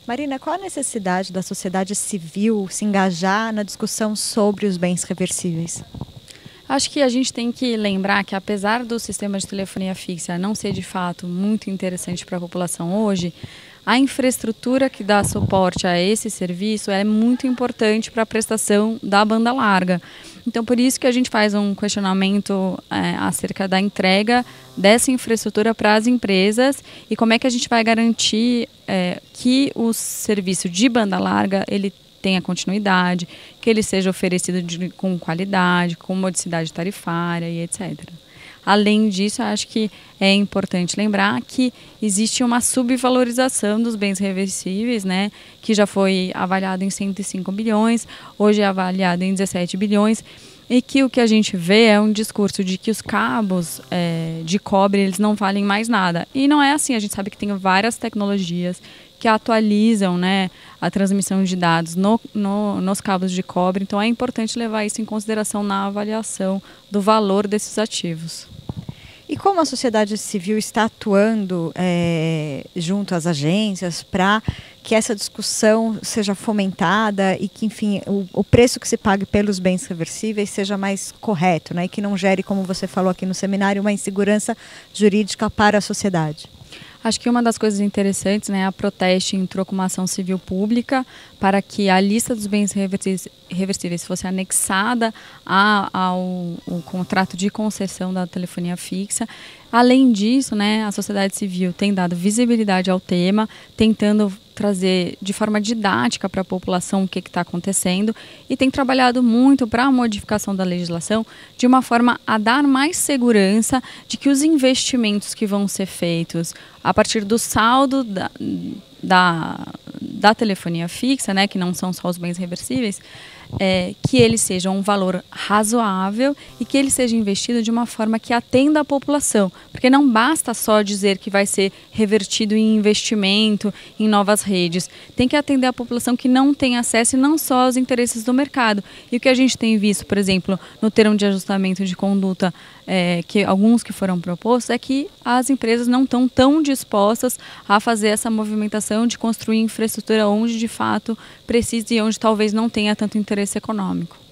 Marina, qual a necessidade da sociedade civil se engajar na discussão sobre os bens reversíveis? Acho que a gente tem que lembrar que, apesar do sistema de telefonia fixa não ser de fato muito interessante para a população hoje, a infraestrutura que dá suporte a esse serviço é muito importante para a prestação da banda larga. Então, por isso que a gente faz um questionamento acerca da entrega dessa infraestrutura para as empresas e como é que a gente vai garantir que o serviço de banda larga ele tenha continuidade, que ele seja oferecido com qualidade, com modicidade tarifária e etc. Além disso, acho que é importante lembrar que existe uma subvalorização dos bens reversíveis, né, que já foi avaliado em 105 bilhões, hoje é avaliado em 17 bilhões, e que o que a gente vê é um discurso de que os cabos de cobre eles não valem mais nada. E não é assim, a gente sabe que tem várias tecnologias que atualizam, né, a transmissão de dados nos cabos de cobre, então é importante levar isso em consideração na avaliação do valor desses ativos. E como a sociedade civil está atuando junto às agências para que essa discussão seja fomentada e que, enfim, o preço que se pague pelos bens reversíveis seja mais correto, né? E que não gere, como você falou aqui no seminário, uma insegurança jurídica para a sociedade? Acho que uma das coisas interessantes, né, a Proteste entrou com uma ação civil pública para que a lista dos bens reversíveis fosse anexada ao contrato de concessão da telefonia fixa. Além disso, né, a sociedade civil tem dado visibilidade ao tema, tentando trazer de forma didática para a população o que está acontecendo e tem trabalhado muito para a modificação da legislação de uma forma a dar mais segurança de que os investimentos que vão ser feitos a partir do saldo da telefonia fixa, né, que não são só os bens reversíveis, que ele seja um valor razoável e que ele seja investido de uma forma que atenda a população, porque não basta só dizer que vai ser revertido em investimento, em novas redes, tem que atender a população que não tem acesso e não só aos interesses do mercado. E o que a gente tem visto, por exemplo, no termo de ajustamento de conduta, que alguns que foram propostos, é que as empresas não estão tão dispostas a fazer essa movimentação de construir infraestrutura onde de fato precisa e onde talvez não tenha tanto interesse econômico.